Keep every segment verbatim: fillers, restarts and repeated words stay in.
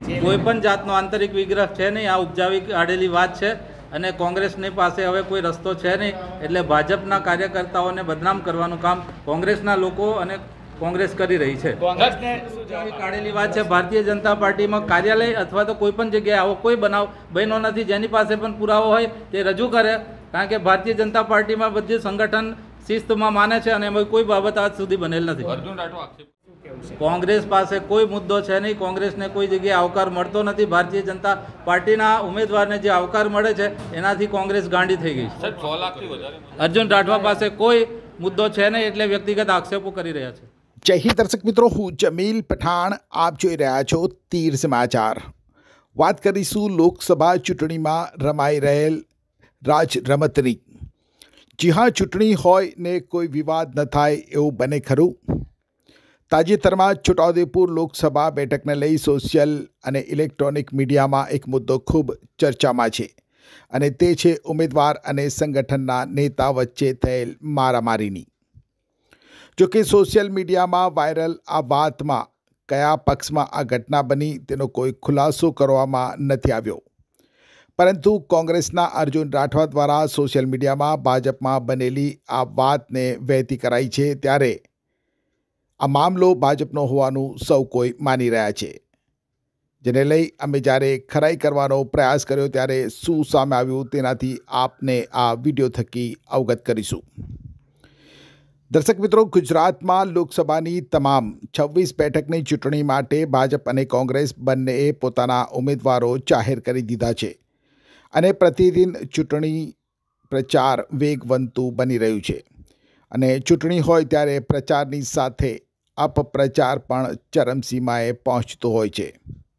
કોઈ પણ જાતનો આંતરિક વિગ્રહ છે નહીં, આ ઉપજાવી કાઢેલી વાત છે અને કોંગ્રેસની પાસે હવે કોઈ રસ્તો છે નહીં. એટલે ભાજપના કાર્યકર્તાઓને બદનામ કરવાનું કામ કોંગ્રેસના લોકો અને કોંગ્રેસ કરી રહી છે. કોંગ્રેસને કાઢેલી વાત છે. ભારતીય જનતા પાર્ટીમાં કાર્યાલય અથવા તો કોઈ પણ જગ્યાએ આવો કોઈ બનાવ બન્યો નથી. જેની પાસે પણ પુરાવો હોય તે રજૂ કરે, કારણ કે ભારતીય જનતા પાર્ટીમાં બધી સંગઠન શિસ્તમાં માને છે અને એમાં કોઈ બાબત આજ સુધી બનેલ નથી. અર્જુન રાઠવા આક્ષેપ કોંગ્રેસ પાસે કોઈ મુદ્દો છે નહીં. કોંગ્રેસને કોઈ જગ્યાએ આવકાર મળતો નથી. ભારતીય જનતા પાર્ટીના ઉમેદવારને જે આવકાર મળે છે એનાથી કોંગ્રેસ ગાંડી થઈ ગઈ છે. છ લાખથી વધારે અર્જુન રાઠવા પાસે કોઈ મુદ્દો છે નહીં, એટલે વ્યક્તિગત આક્ષેપો કરી રહ્યા છે. જય હિન્દ દર્શક મિત્રો, હું જમીલ પઠાણ, આપ જોઈ રહ્યા છો તીર સમાચાર. વાત કરીશું લોકસભા ચૂંટણીમાં રમાઈ રહેલ રાજ રમતની. જી હા, ચૂંટણી હોય ને કોઈ વિવાદ ન થાય એવું બને ખરું? તાજેતરમાં છોટાઉદેપુર લોકસભા બેઠકને લઈ સોશિયલ અને ઇલેક્ટ્રોનિક મીડિયામાં એક મુદ્દો ખૂબ ચર્ચામાં છે, અને તે છે ઉમેદવાર અને સંગઠનના નેતા વચ્ચે થયેલ મારામારીની. જોકે સોશિયલ મીડિયામાં વાયરલ આ વાતમાં કયા પક્ષમાં આ ઘટના બની તેનો કોઈ ખુલાસો કરવામાં નથી આવ્યો, પરંતુ કોંગ્રેસના અર્જુન રાઠવા દ્વારા સોશિયલ મીડિયામાં ભાજપમાં બનેલી આ વાતને વહેતી કરાઈ છે. ત્યારે આ મામલો ભાજપનો હોવાનું સૌ કોઈ માની રહ્યા છે, જેને લઈ અમે જ્યારે ખરાઈ કરવાનો પ્રયાસ કર્યો ત્યારે શું સામે આવ્યું તેનાથી આપને આ વિડીયો થકી અવગત કરીશું. દર્શક મિત્રો, ગુજરાતમાં લોકસભાની તમામ છવ્વીસ બેઠકની ચૂંટણી માટે ભાજપ અને કોંગ્રેસ બંનેએ પોતાના ઉમેદવારો જાહેર કરી દીધા છે, અને પ્રતિદિન ચૂંટણી પ્રચાર વેગવંતું બની રહ્યું છે. અને ચૂંટણી હોય ત્યારે પ્રચારની સાથે અપપ્રચાર પણ ચરમસીમાએ પહોંચતો હોય છે.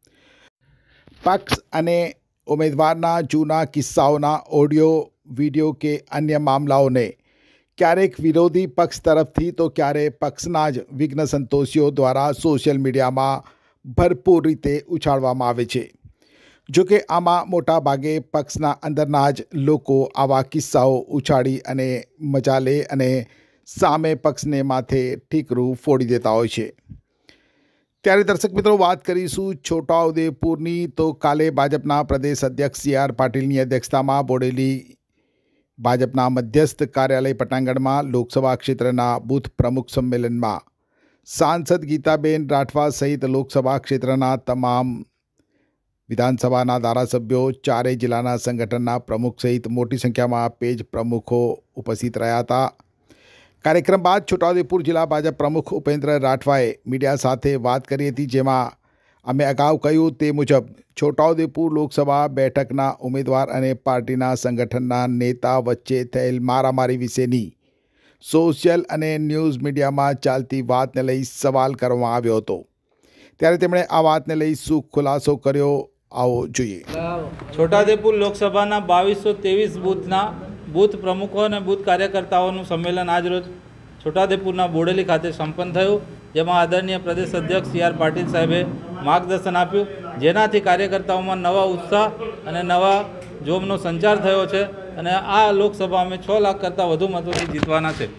પક્ષ અને ઉમેદવારના જૂના કિસ્સાઓના ઓડિયો, વિડીયો કે અન્ય મામલાઓને ક્યારેક વિરોધી પક્ષ તરફથી તો ક્યારેક પક્ષના જ વિઘ્ન સંતોષીઓ દ્વારા સોશિયલ મીડિયામાં ભરપૂર રીતે ઉછાળવામાં આવે છે. જોકે આમાં મોટા ભાગે પક્ષના અંદરના જ લોકો આવા કિસ્સાઓ ઉછાળી અને મજા લે અને સામે પક્ષને માથે ઠીકરું ફોડી દેતા હોય છે. ત્યારે દર્શક મિત્રો, વાત કરીશું છોટાઉદેપુરની. તો કાલે ભાજપના પ્રદેશ અધ્યક્ષ સી આર પાટીલની અધ્યક્ષતામાં બોડેલી ભાજપના મધ્યસ્થ કાર્યાલય પટાંગણમાં લોકસભા ક્ષેત્રના બૂથ પ્રમુખ સંમેલનમાં સાંસદ ગીતાબેન રાઠવા સહિત લોકસભા ક્ષેત્રના તમામ વિધાનસભાના ધારાસભ્યો, ચારેય જિલ્લાના સંગઠનના પ્રમુખ સહિત મોટી સંખ્યામાં પેજ પ્રમુખો ઉપસ્થિત રહ્યા હતા. કાર્યક્રમ બાદ છોટાઉદેપુર જિલ્લા ભાજપ પ્રમુખ ઉપેન્દ્ર રાઠવાએ મીડિયા સાથે વાત કરી હતી, જેમાં અમે અગાઉ કહ્યું તે મુજબ છોટાઉદેપુર લોકસભા બેઠકના ઉમેદવાર અને પાર્ટીના સંગઠનના નેતા વચ્ચે થયેલ મારામારી વિશેની સોશિયલ અને ન્યૂઝ મીડિયામાં ચાલતી વાતને લઈ સવાલ કરવામાં આવ્યો હતો. ત્યારે તેમણે આ વાતને લઈ શું ખુલાસો કર્યો, આવો જોઈએ. છોટાઉદેપુર લોકસભાના બાવીસો ત્રેવીસ બૂથના બૂથ પ્રમુખો અને બૂથ કાર્યકર્તાઓનું સંમેલન આજરોજ છોટાઉદેપુરના બોડેલી ખાતે સંપન્ન થયું, જેમાં આદરણીય પ્રદેશ અધ્યક્ષ સી આર પાટીલ સાહેબે માર્ગદર્શન આપ્યું, જેનાથી કાર્યકર્તાઓમાં નવા ઉત્સાહ અને નવા જોમનો સંચાર થયો છે. અને આ લોકસભા અમે છ લાખ કરતાં વધુ મતોથી જીતવાના છે.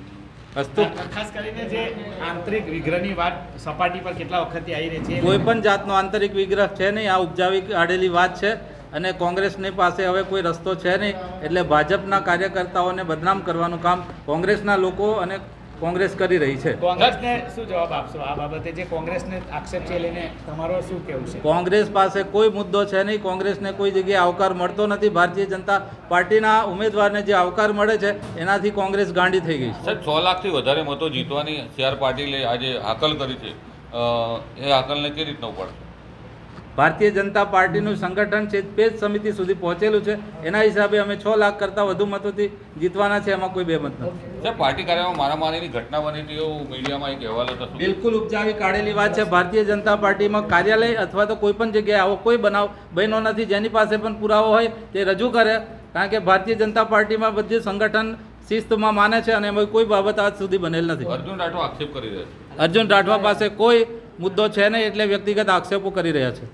ખાસ કરીને જે આંતરિક વિગ્રહની વાત સપાટી પર કેટલા વખતથી આવી રહી છે. કોઈ પણ જાતનો આંતરિક વિગ્રહ છે નહીં, આ ઉપજાવી કાઢેલી વાત છે અને કોંગ્રેસની પાસે હવે કોઈ રસ્તો છે નહીં. એટલે ભાજપના કાર્યકર્તાઓને બદનામ કરવાનું કામ કોંગ્રેસના લોકો અને કોંગ્રેસ કરી રહી છે. કોંગ્રેસને શું જવાબ આપશો આ બાબતે, જે કોંગ્રેસને આક્ષેપ છે લઈને તમારો શું કહેવું છે? કોંગ્રેસ પાસે કોઈ મુદ્દો છે નહીં. કોંગ્રેસને કોઈ જગ્યાએ આવકાર મળતો નથી. ભારતીય જનતા પાર્ટીના ઉમેદવારને જે આવકાર મળે છે એનાથી કોંગ્રેસ ગાંડી થઈ ગઈ છે. સાહેબ, છ લાખથી વધારે મતો જીતવાની સી આર પાટીલે આજે હાકલ કરી છે, એ હાકલને કેવી રીતના ઉપાડશે? ભારતીય જનતા પાર્ટીનું સંગઠન છે પેજ સમિતિ સુધી પહોંચેલું છે, એના હિસાબે અમે છ લાખ કરતાં વધુ મતોથી જીતવાના છે, એમાં કોઈ બેમત નથી. સાહેબ, પાર્ટી કાર્યમાં મારામારીની ઘટના બની હતી એવું મીડિયામાં એક અહેવાલ હતો. બિલકુલ ઉપજાવી કાઢેલી વાત છે. ભારતીય જનતા પાર્ટીમાં કાર્યાલય અથવા તો કોઈ પણ જગ્યાએ આવો કોઈ બનાવ બન્યો નથી. જેની પાસે પણ પુરાવો હોય તે રજૂ કરે, કારણ કે ભારતીય જનતા પાર્ટીમાં બધી સંગઠન શિસ્તમાં માને છે અને એમાં કોઈ બાબત આજ સુધી બનેલ નથી. અર્જુન રાઠવા આક્ષેપ કરી રહ્યા છે. અર્જુન રાઠવા પાસે કોઈ મુદ્દો છે નહીં, એટલે વ્યક્તિગત આક્ષેપો કરી રહ્યા છે.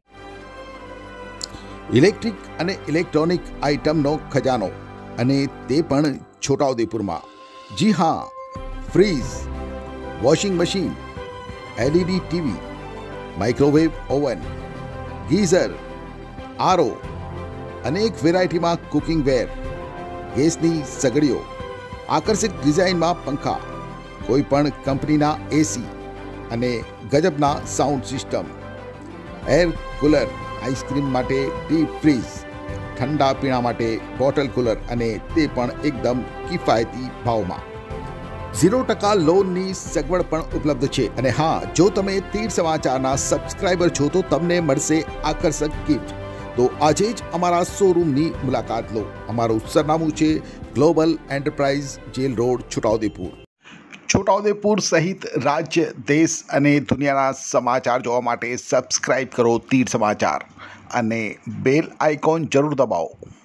ઇલેક્ટ્રિક અને ઇલેક્ટ્રોનિક આઇટમનો ખજાનો, અને તે પણ છોટાઉદેપુરમાં. જી હા, fridge, washing machine, LED TV, microwave oven, geyser, RO, અનેક વેરાયટીમાં કુકિંગ વેર, ગેસની સગડીઓ, આકર્ષક ડિઝાઇનમાં પંખા, કોઈ પણ કંપનીના એસી અને ગજબના sound system, air cooler, ice cream માટે ડીપ ફ્રીઝ, ઠંડા પીણા માટે બોટલ કુલર અને તે પણ એકદમ કિફાયતી ભાવમાં. ઝીરો ટકા લોનની સગવડ પણ ઉપલબ્ધ છે. અને હા, જો તમે તીર સમાચારના સબસ્ક્રાઈબર છો તો તમને મળશે આકર્ષક ગિફ્ટ. તો આજે જ અમારા શોરૂમની મુલાકાત લો. અમારું સરનામું છે global enterprise, jail road, Chhota Udepur. Chhota Udepur સહિત રાજ્ય, દેશ અને દુનિયાના સમાચાર જોવા માટે સબસ્ક્રાઈબ કરો તીર સમાચાર અને બેલ આઇકોન જરૂર દબાવો.